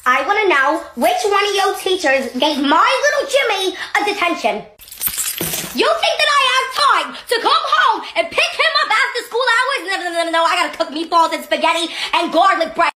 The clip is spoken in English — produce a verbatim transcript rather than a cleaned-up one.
I want to know which one of your teachers gave my little Jimmy a detention. You think that I have time to come home and pick him up after school hours? No, no, no, no, no. I gotta cook meatballs and spaghetti and garlic bread.